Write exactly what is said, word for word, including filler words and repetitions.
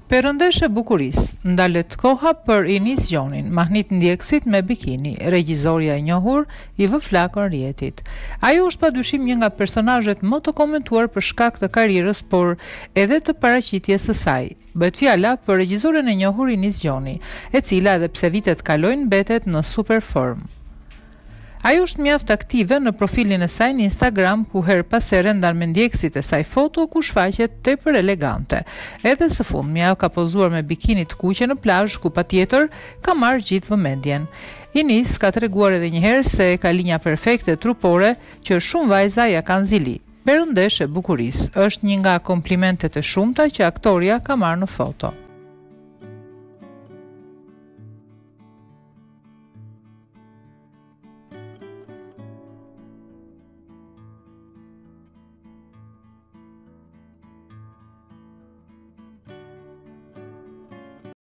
Perëndesh e bukurisë, ndalet koha për Enis Gjonin, mahnit ndjekësit me bikini, regjisorja e njohur i vë flakën rjetit. Ajo është padyshim një nga personazhet më të komentuar për shkak të karrierës, por edhe të paraqitjes së saj. Bëhet fjala për regjisoren e njohur Enis Gjoni, e cila edhe pse vitet kalojnë mbetet në super formë. Ajo është mjaft aktive në profilin e saj në Instagram, ku her pas here ndan me ndjekësit e saj foto ku shfaqet tepër elegante. Edhe së fundmi ajo ka pozuar me bikini të kuqe në plazh, ku patjetër ka marrë gjithë vëmendjen. Enis ka treguar edhe një herë se ka linja perfekte trupore që shumë vajza ja kanë zili. Perëndesh e bukurisë është një nga komplimentet e shumta që aktoria ka marrë në foto.